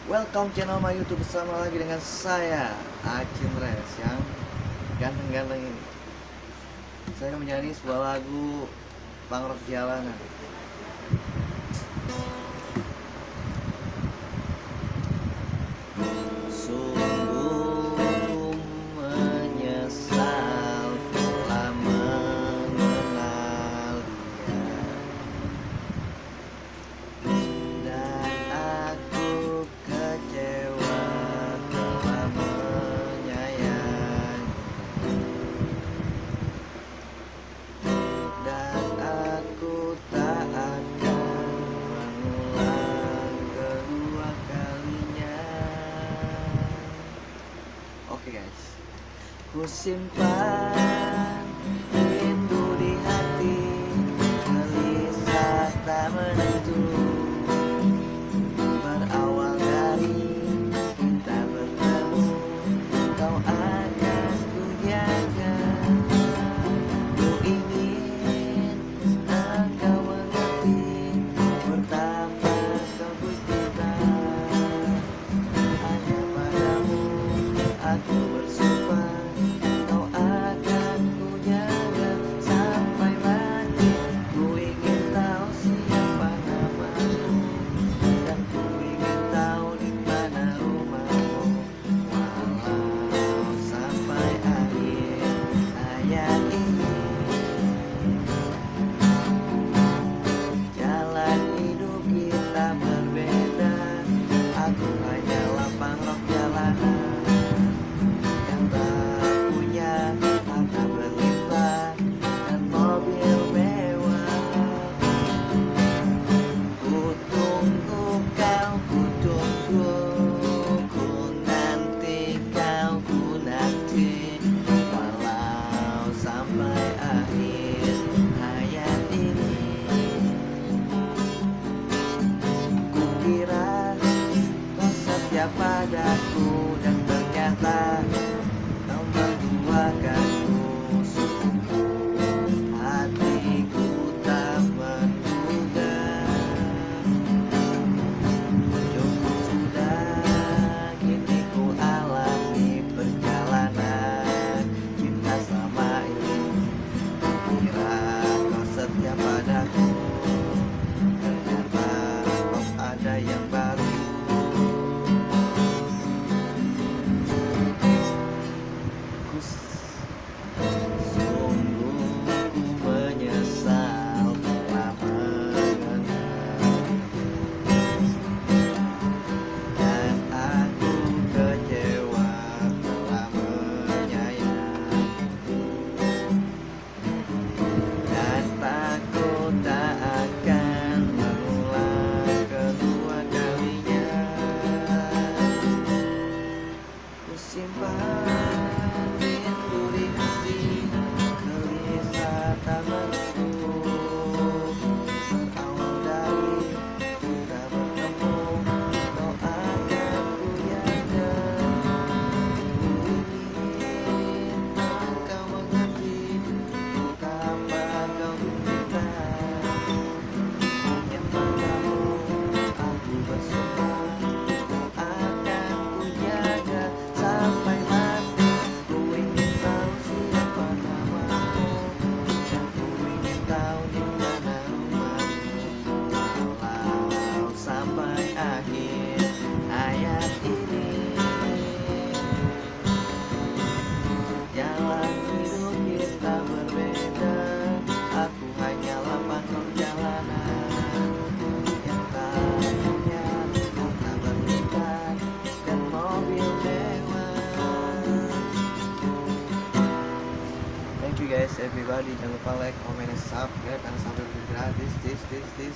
Welcome channel my YouTube, bersama lagi dengan saya Acin Res yang ganteng-ganteng ini. Saya akan menyanyi sebuah lagu punk rock jalanan. Sungguh menyesal telah mengenal dia, dan aku kecewa telah menyayangi, dan aku tak akan mengulang kedua kalinya. Oke guys, ku simpan rindu di hati, gelisah tak menentu, berawal dari kita bertemu. Kau akan ku jaga, ku ingin engkau mengerti betapa kau ku cinta. Hanya padamu aku bersumpah, kau akan ku jaga sampai mati. Ku ingin tahu siapa namamu, dan ku ingin tahu di mana rumahmu, walau sampai akhir hayat ini. Jalan hidup kita berbeda, aku hanyalah punk rock jalanan yang tak punya harta berlimpah dan mobil mewah. Ku tunggu kau, ku tunggu, ku nanti kau, ku nanti, walau sampai akhir hayat ini. Ku kira kau setia padaku, dan ternyata kau menduakanku. Sungguh hatiku tak menduga, cukup sudah kini ku alami perjalanan cinta selama ini. Ku kira kau setia padaku, ternyata kau ada yang baru. Sungguh ku menyesal telah mengenal, dan aku kecewa telah menyayangi, dan takut tak akan mengulang kedua kalinya. Ku simpan rindu di hati, gelisah tak menentu, berawal dari kita bertemu. Kau akan ku jaga, ku ingin engkau mengerti betapa kau ku cinta. Hanya padamu aku bersumpah, kau akan ku jaga sampai mati. Ku ingin tahu siapa namamu, dan ku ingin tahu di mana rumahmu, walau sampai akhir hayat ini. Jalan hidup kita berbeda, aku hanyalah punk rock jalanan yang tak punya harta berlimpah dan mobil mewah. Thank you guys everybody, jangan lupa like, comment, and subscribe, karena subscribe gratis.